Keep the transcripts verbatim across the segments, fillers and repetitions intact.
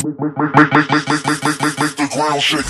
Make, make, make, make, make, make, make, make, make, make the ground shake.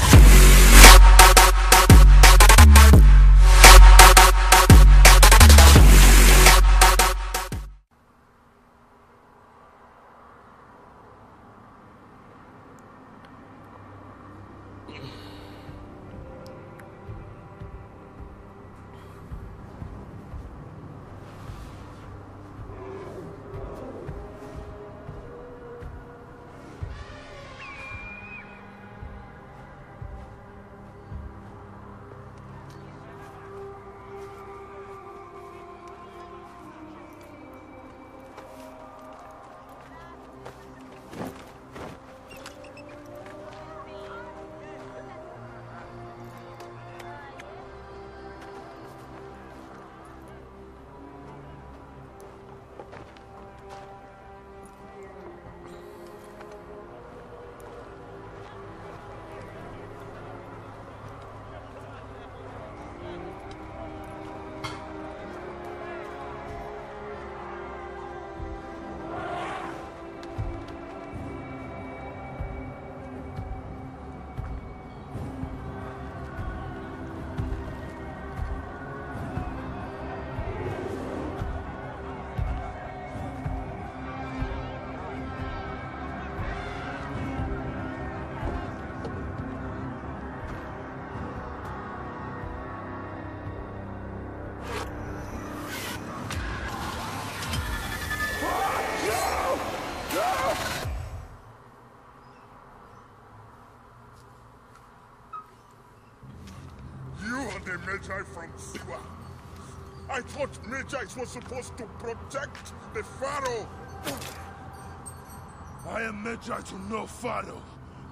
The Magi from Siwa. I thought Magi was supposed to protect the Pharaoh. I am Magi to no Pharaoh.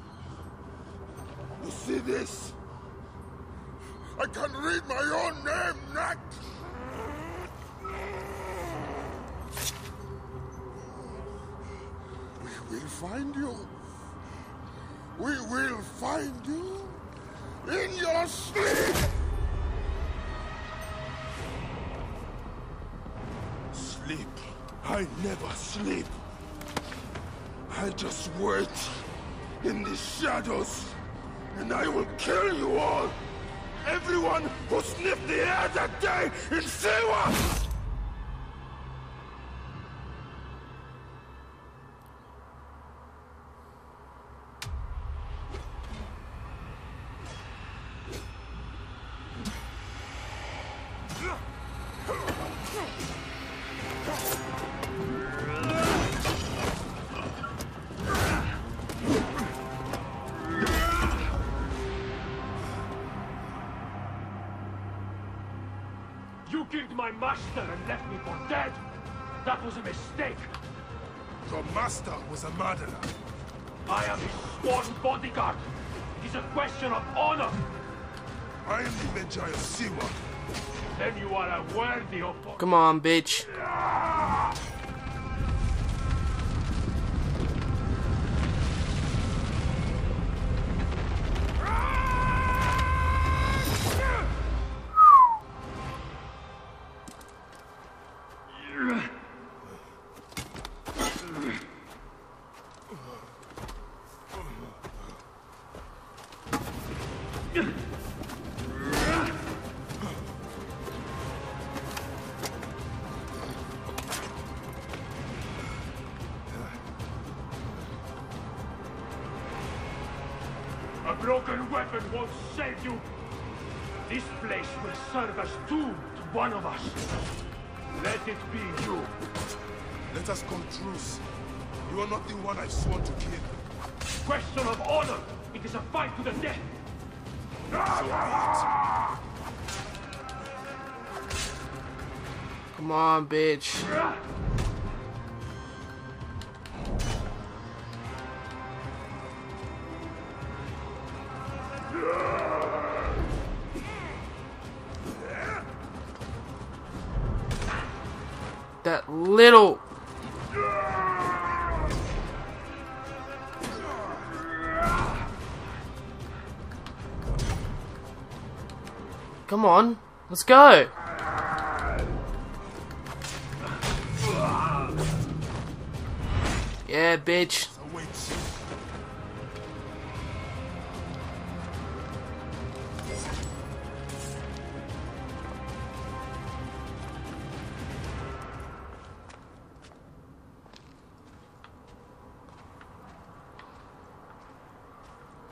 You see this? I can read my own name, Nat. We will find you. We will find you in your sleep. Sleep. I never sleep. I just wait in the shadows, and I will kill you all. Everyone who sniffed the air that day in Siwa! You killed my master and left me for dead! That was a mistake! Your master was a murderer. I am his sworn bodyguard! It is a question of honor! I am the Magi of Siwa. Then you are a worthy opponent. Come on, bitch. A broken weapon won't save you. This place will serve as tomb to one of us. Let it be you. Let us come truce. You are not the one I swore to kill. Question of honor. It is a fight to the death. Come on, bitch. That little... Come on, let's go. Yeah, bitch.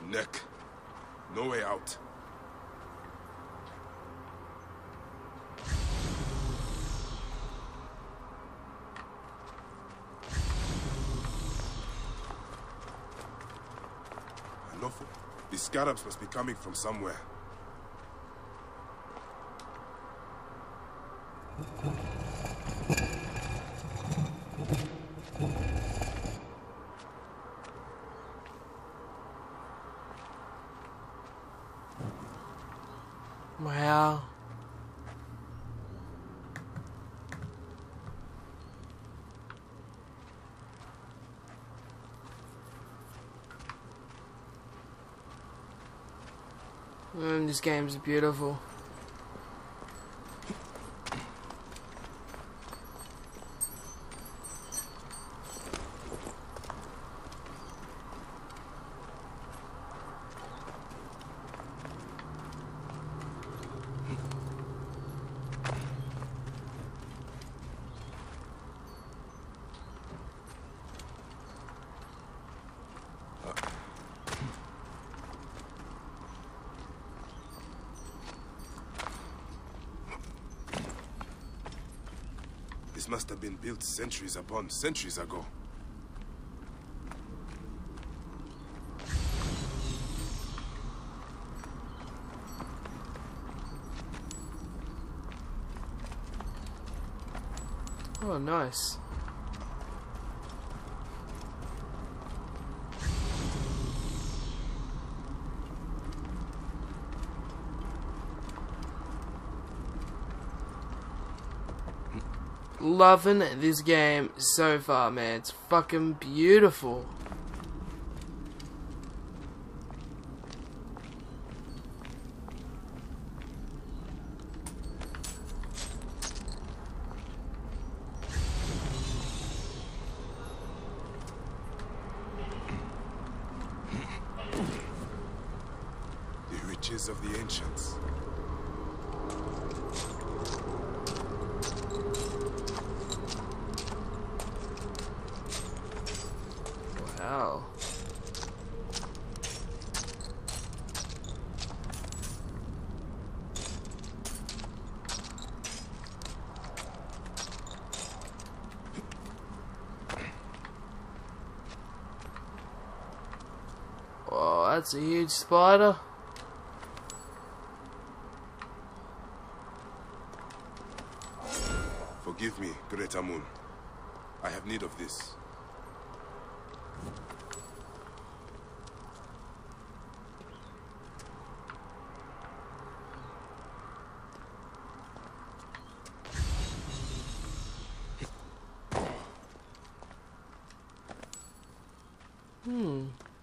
neck. No way out. Enough. These scarabs must be coming from somewhere. Wow. Mm, this game's beautiful. This must have been built centuries upon centuries ago. Oh, nice. Loving this game so far, man. It's fucking beautiful. The riches of the ancients. Wow. Whoa, that's a huge spider. Forgive me, Great Amun. I have need of this. Hmm.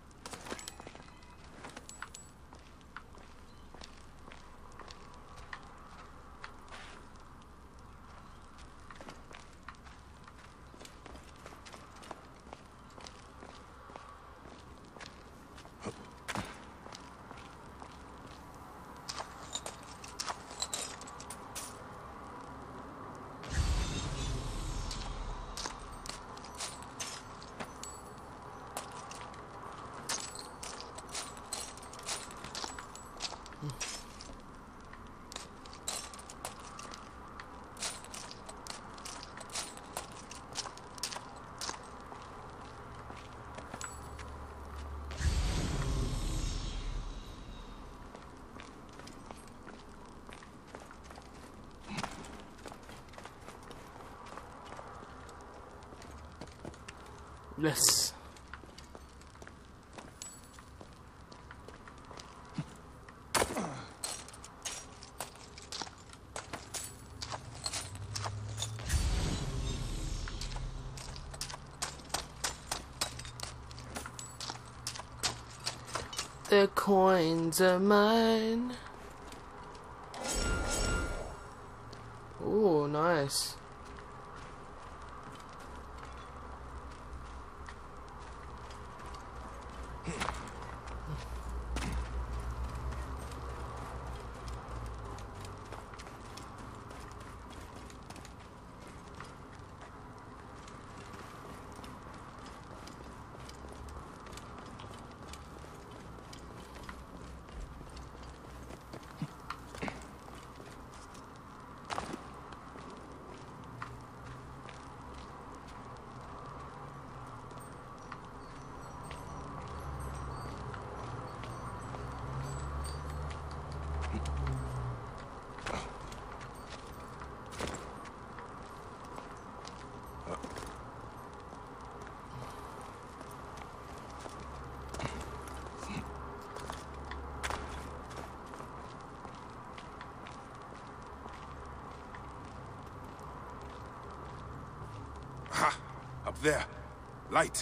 Yes. The coins are mine. Ooh, nice. there. Light.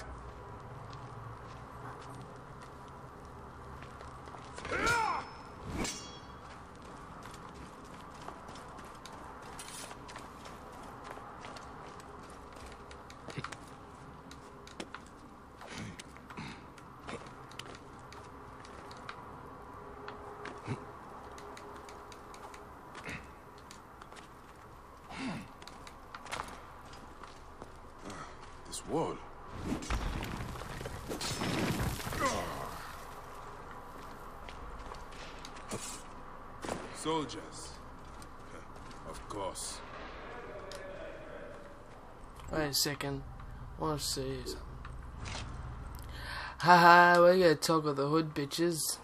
This wall. Soldiers. Of course. Wait a second. I want to see something. Haha, we're gonna toggle the hood, bitches.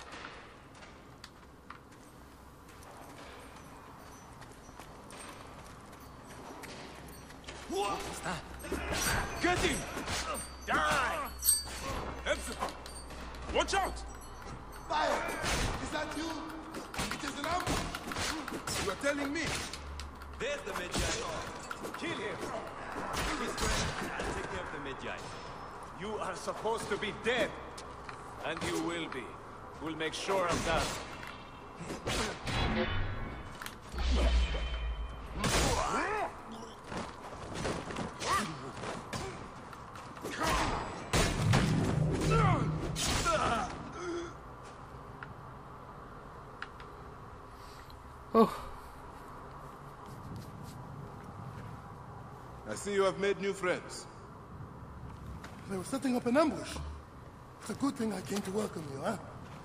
Get him! Die! Epson! Watch out! Fire! Is that you? It is an ambush! You are telling me? There's the Medjay. Kill him! His friend, I'll take care of the Medjay. You are supposed to be dead. And you will be. We'll make sure of that. Oh. I see you have made new friends. They were setting up an ambush. It's a good thing I came to welcome you, huh?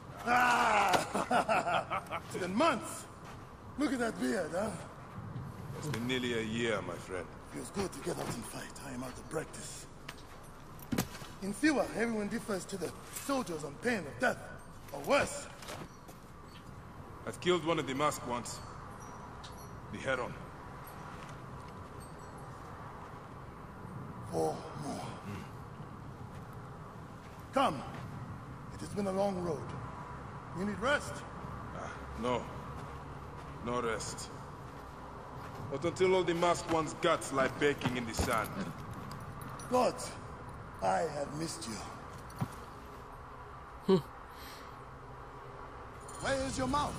Ah! It's been months. Look at that beard, huh? It's been nearly a year, my friend. Feels good to get out and fight. I am out of practice. In Siwa, everyone defers to the soldiers on pain of death, or worse. I've killed one of the masked ones. The Heron. Four more. Come. It has been a long road. You need rest. Ah, no. No rest. Not until all the masked one's guts lie baking in the sand. Gods, I have missed you. Where is your mouth?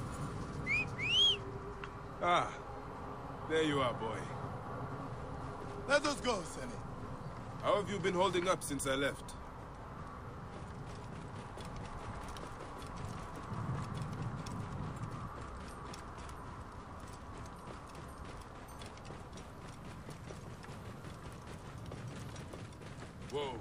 Ah, there you are, boy. Let us go, Senny. How have you been holding up since I left? Whoa.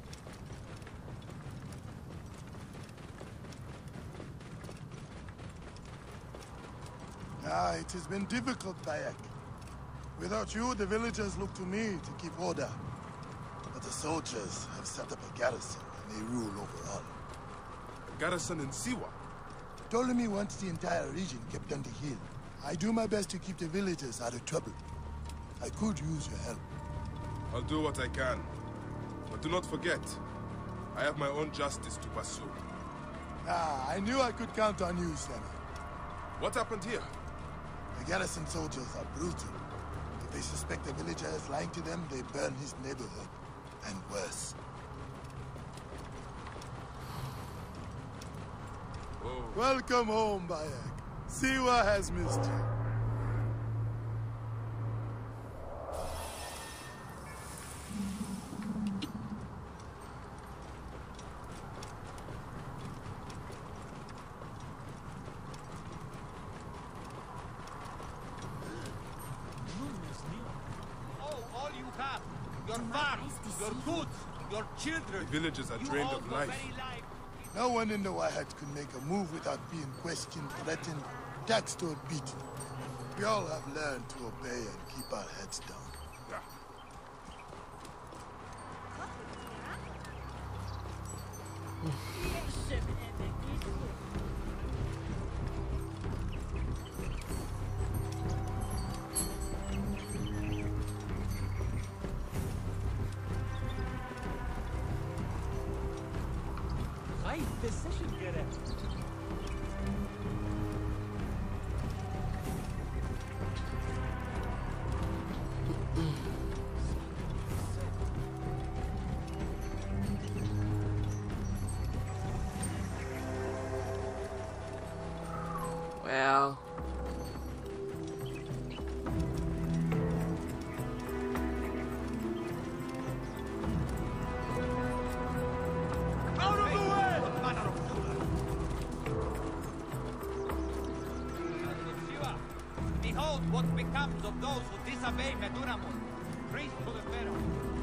Ah, it has been difficult, Bayek. Without you, the villagers look to me to keep order. But the soldiers have set up a garrison, and they rule over all. A garrison in Siwa? Ptolemy wants the entire region kept under heel. I do my best to keep the villagers out of trouble. I could use your help. I'll do what I can. But do not forget, I have my own justice to pursue. Ah, I knew I could count on you, Senna. What happened here? The garrison soldiers are brutal. If they suspect a villager is lying to them, they burn his neighborhood. And worse. Whoa. Welcome home, Bayek. Siwa has missed you. Your farms, your goods, your children. The villagers are You drained all of go life. very life. No one in the Wahat could make a move without being questioned, threatened, taxed, or beaten. We all have learned to obey and keep our heads down. Right decision, Gareth. Well. Out of the way! Behold what becomes of those who disobey Meduramun, priest to the Pharaoh.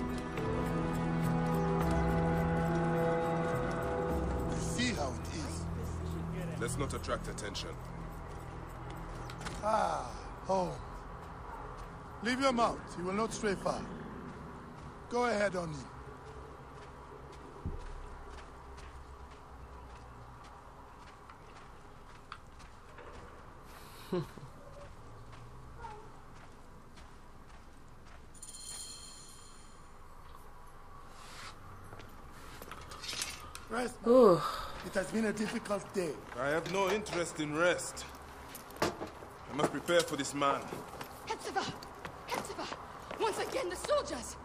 You see how it is. Let's not attract attention. Ah, home. Leave your mount. He will not stray far. Go ahead on him. Rest. Ooh. It has been a difficult day. I have no interest in rest. I must prepare for this man. Hepzibah! Hepzibah! Once again, the soldiers!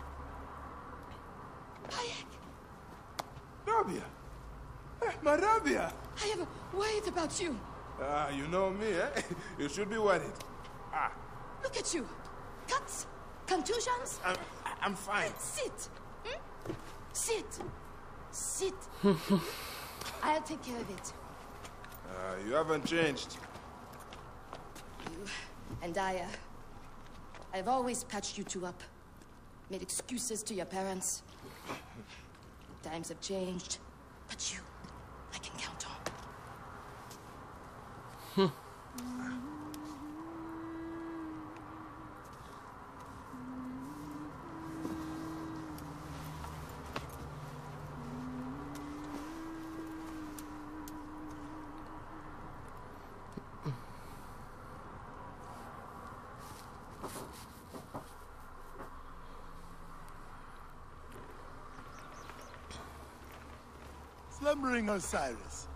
Bayek! Rabia! Eh, my Rabia! I have worried about you. Ah, you know me, eh? You should be worried. Ah, Look at you. Cuts? Contusions? I'm, I'm fine. Sit! Hmm? Sit! Sit! I'll take care of it. Ah, you haven't changed. You and I, uh, I've always patched you two up. Made excuses to your parents. Times have changed, but you, I can count on. Slumbering Osiris.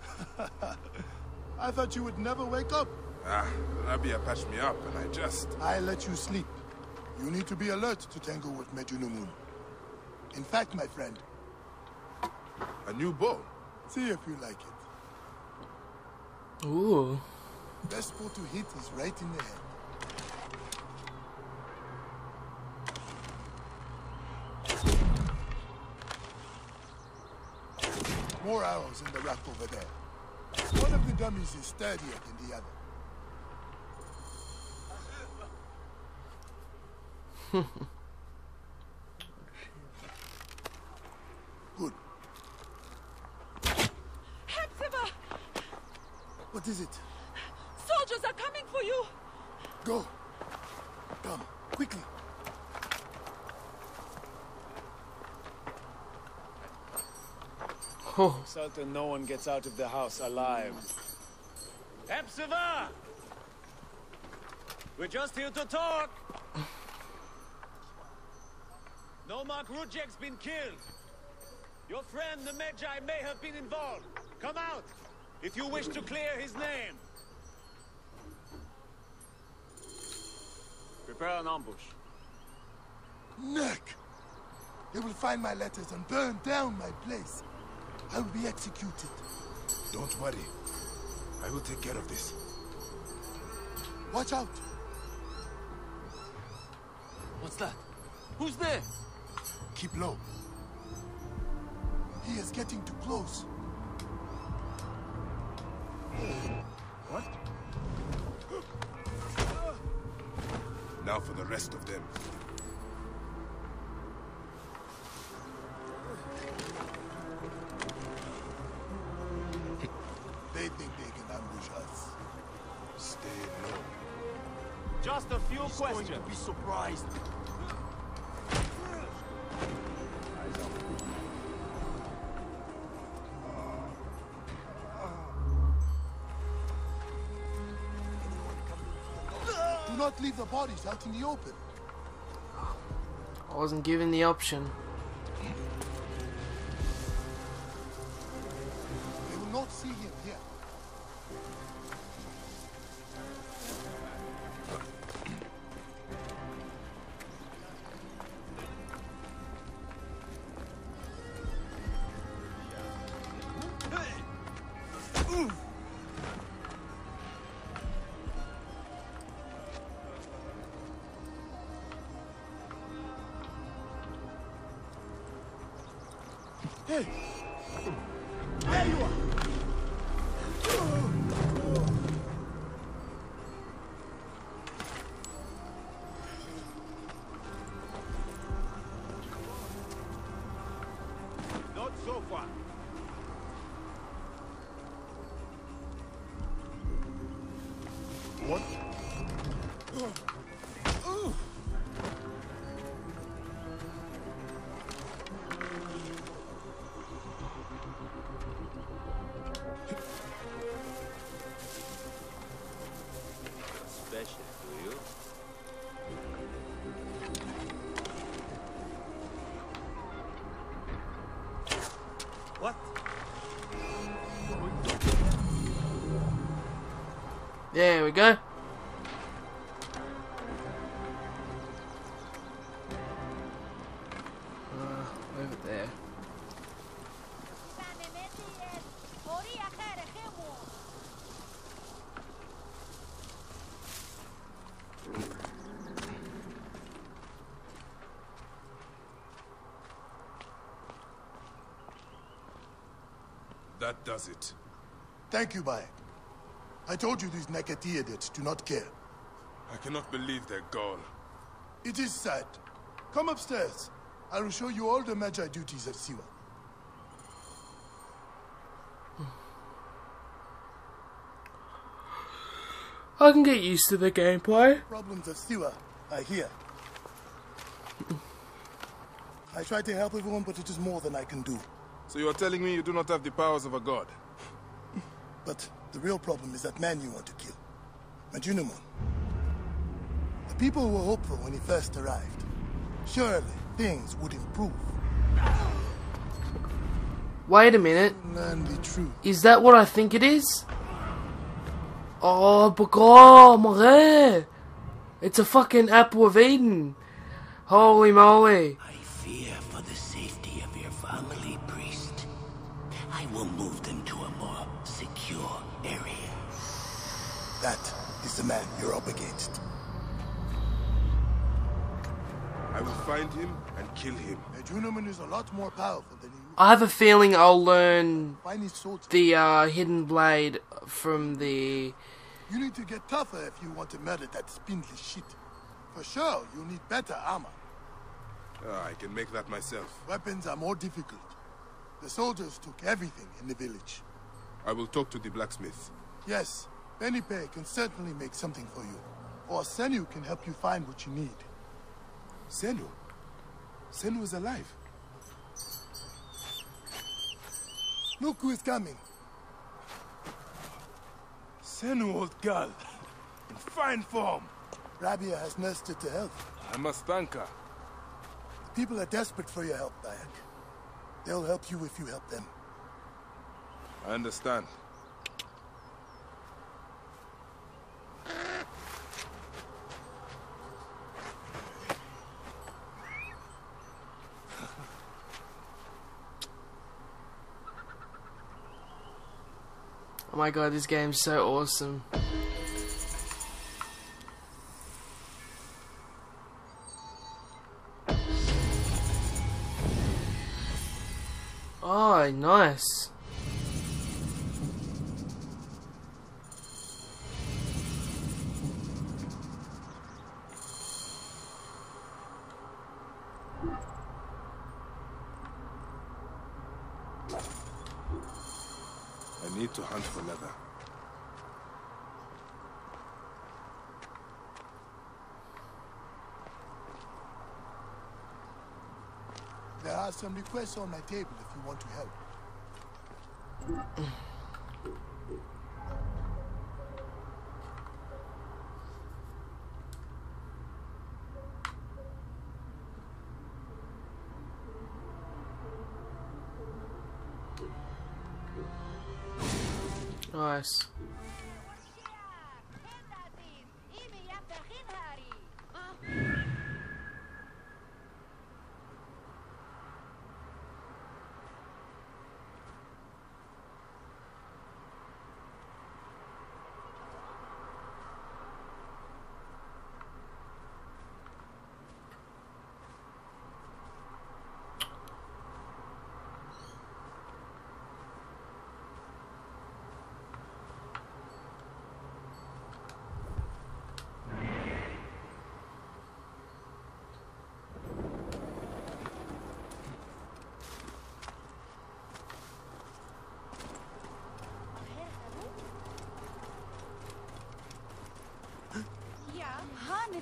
I thought you would never wake up. Ah, Rabia patched me up and I just... I let you sleep. You need to be alert to tangle with Medunamun. In fact, my friend, A new bow. see if you like it. Ooh. Best spot to hit is right in the head. More arrows in the rack over there. One of the dummies is sturdier than the other. Good. Hepzibah! What is it? Soldiers are coming for you! Go. Come, quickly. Oh. Sultan, no one gets out of the house alive. Hepzibah! We're just here to talk. Nomarch Rujek's been killed. Your friend, the Medjay, may have been involved. Come out, if you wish to clear his name. Prepare an ambush. Neck! They will find my letters and burn down my place. I will be executed. Don't worry. I will take care of this. Watch out! What's that? Who's there? Keep low. He is getting too close. What? Now for the rest of them. They think they can ambush us. Stay low. Just a few questions. Be surprised. Do not leave the bodies out in the open. I wasn't given the option. They will not see him here. Hey! There you are! Not so far. What? Special for you. What? There we go. Uh, over there. That does it. Thank you, Bayek. I told you these Neketi idiots do not care. I cannot believe their gall. It is sad. Come upstairs. I will show you all the Magi duties of Siwa. I can get used to the gameplay. Problems of Siwa are here. I try to help everyone, but it is more than I can do. So you are telling me you do not have the powers of a god? But the real problem is that man you want to kill. Majunimon. The people were hopeful when he first arrived. Surely, things would improve. Wait a minute. Learn the truth. Is that what I think it is? Oh, but oh my god. It's a fucking apple of Eden. Holy moly. I fear for the safety of your family, priest. I will move them to a more secure area. That is the man you're up against. I will find him and kill him. Majunimon is a lot more powerful than you. I have a feeling I'll learn Find his soldiers. the uh, hidden blade from the... You need to get tougher if you want to murder that spindly shit. For sure, you need better armor. Ah, I can make that myself. Weapons are more difficult. The soldiers took everything in the village. I will talk to the blacksmith. Yes, Benipe can certainly make something for you. Or Senu can help you find what you need. Senu? Senu is alive. Look who is coming. Senu, old girl. In fine form. Rabia has nursed her to health. I must thank her. The people are desperate for your help, Bayek. They'll help you if you help them. I understand. Oh my god, this game's so awesome. Oh, nice. I need to hunt for leather. There are some requests on my table if you want to help. Nice.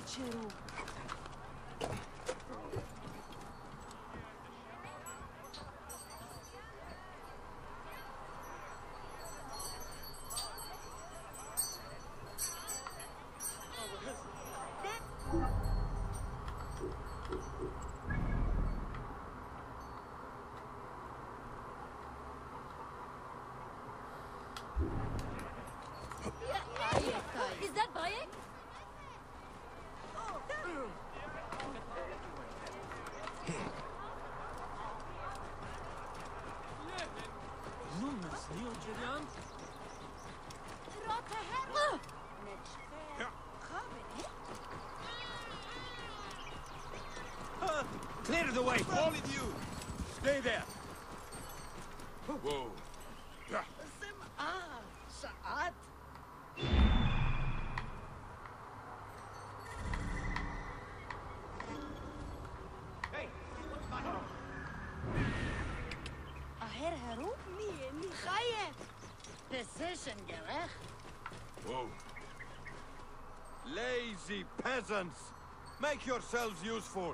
Is that Bayek? Clear the way, all of you! Stay there! Whoa. Hey! Aher Haru? Mi Chayet. Decision, gerecht. Whoa. Lazy peasants! Make yourselves useful!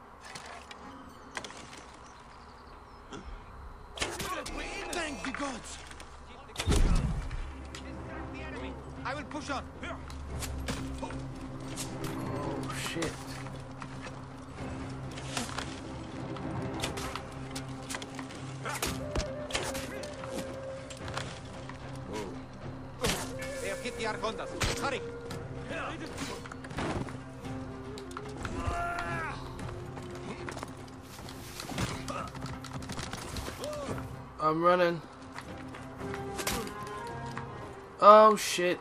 Thank the gods! I will push on! Oh shit. They have hit the Argondas. Hurry! I'm running. Oh shit.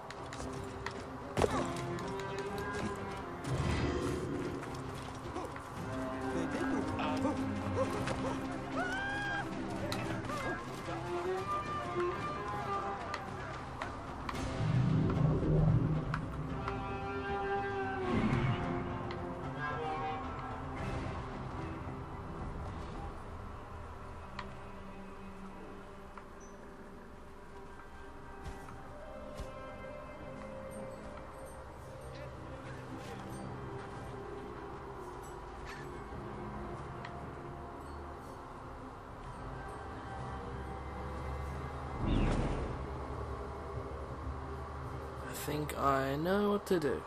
I think I know what to do.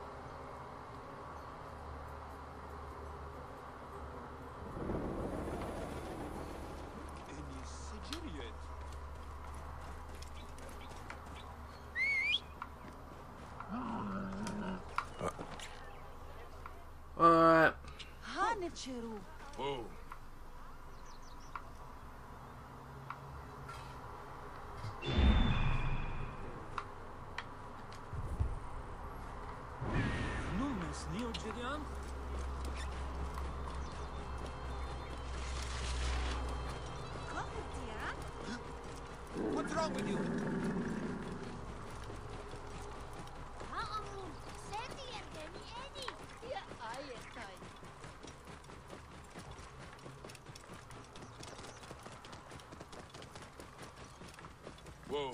Alright. Whoa. What's wrong with you? Whoa.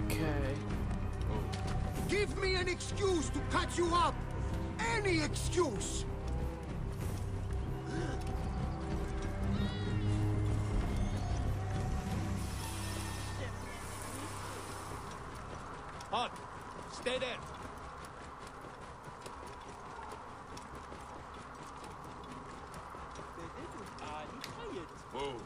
Okay. Give me an excuse to cut you up! Any excuse! Halt! Stay there! Move.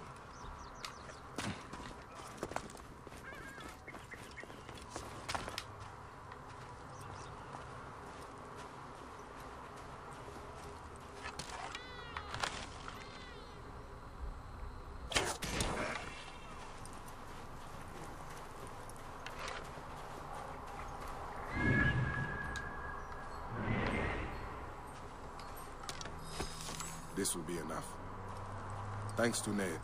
This will be enough. Thanks to Ned.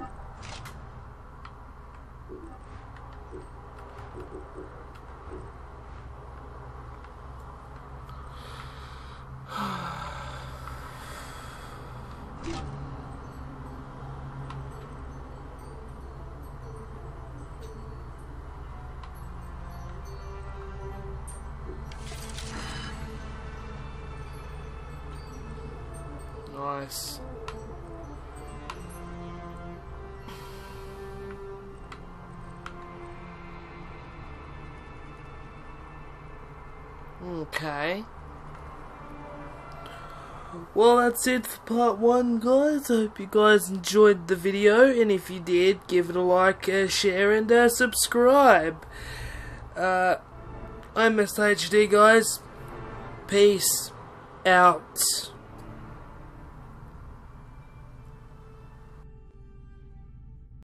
Nice. Okay. Well, that's it for part one, guys. I hope you guys enjoyed the video, and if you did, give it a like, a share, and a subscribe. Uh, I'm Mister H D, guys. Peace out.